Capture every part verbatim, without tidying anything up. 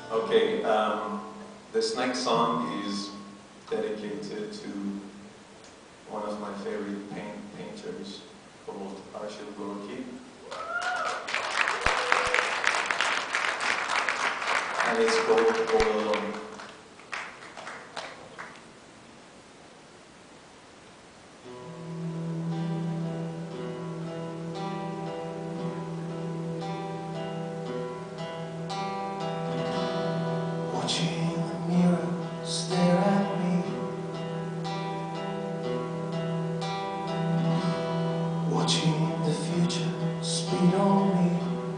Okay, um, this next song is dedicated to one of my favorite paint painters called Arshile Gorky. And it's called All Alone. Watching the mirror stare at me, watching the future speed on me,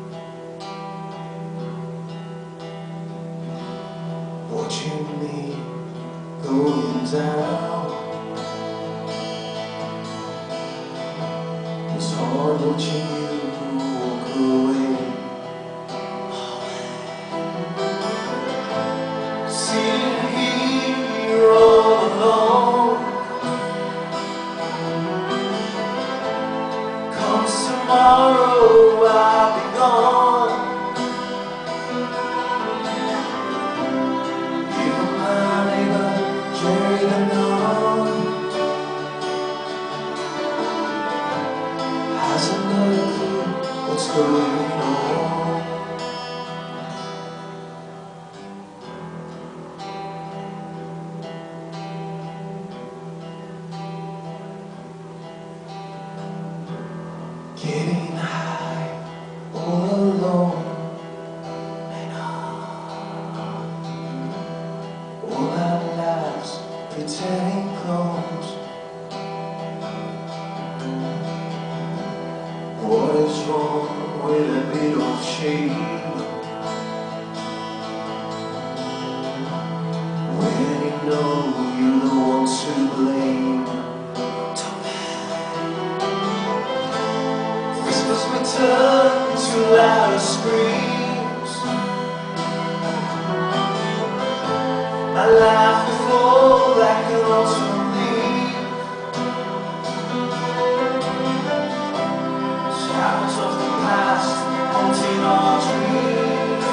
watching me going down. It's hard watching you walk away. Sitting here all alone, comes tomorrow, I'll be gone. Even my neighbor Jerry hasn't got a clue what's going on. Getting high all alone, and all our lives pretending clones. What is wrong with a bit of shame when you know you're the one to blame? Whispers return to louder screams. My life will fall like an autumn leaf. Shadows of the past haunting our dreams.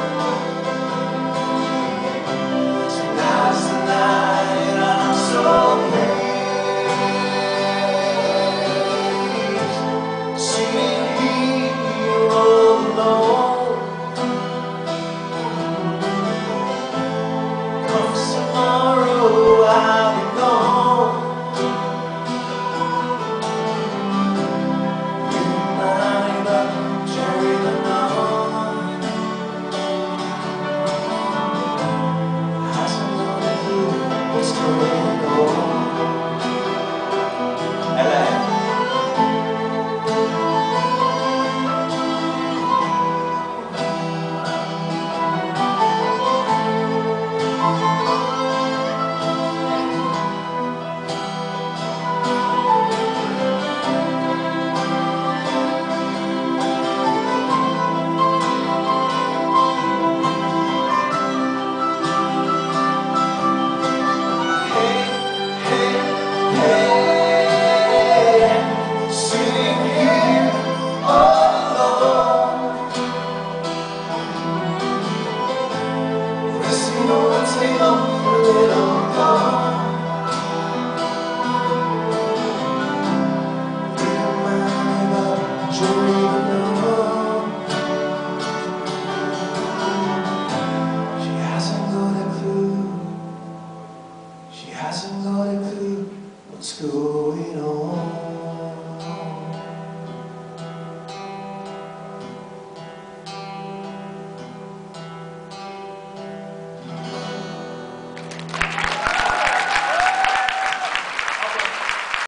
Tonight's the night and I'm so pleased. Sitting here all alone, comes tomorrow, I'll be gone. You mind about Jerry the Nun hasn't got a clue what's going on. Helen. Hey, hey, hey, sitting here all alone, resting on the table, a little gone. Dear mind about Jerry the Nun, she hasn't got a clue. She hasn't got a clue what's going on.